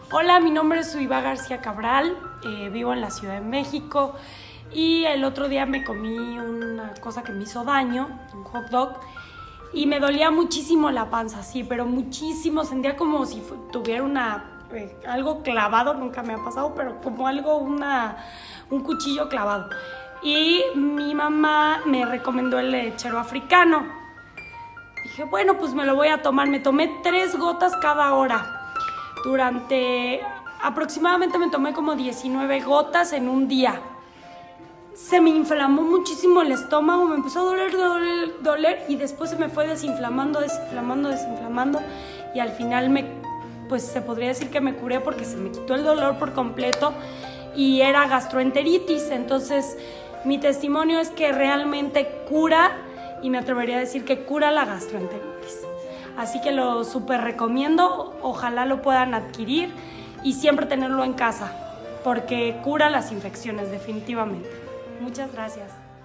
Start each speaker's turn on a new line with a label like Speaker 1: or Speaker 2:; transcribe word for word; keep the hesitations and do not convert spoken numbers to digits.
Speaker 1: Hola, mi nombre es Suiva García Cabral, eh, vivo en la Ciudad de México y el otro día me comí una cosa que me hizo daño, un hot dog, y me dolía muchísimo la panza, sí, pero muchísimo, sentía como si tuviera una, eh, algo clavado, nunca me ha pasado, pero como algo, una, un cuchillo clavado. Y mi mamá me recomendó el lechero africano. Dije, bueno, pues me lo voy a tomar, me tomé tres gotas cada hora. Durante aproximadamente me tomé como diecinueve gotas en un día. Se me inflamó muchísimo el estómago, me empezó a doler, doler, doler y después se me fue desinflamando, desinflamando, desinflamando y al final me, pues se podría decir que me curé porque se me quitó el dolor por completo y era gastroenteritis. Entonces mi testimonio es que realmente cura y me atrevería a decir que cura la gastroenteritis. Así que lo súper recomiendo, ojalá lo puedan adquirir y siempre tenerlo en casa, porque cura las infecciones definitivamente. Muchas gracias.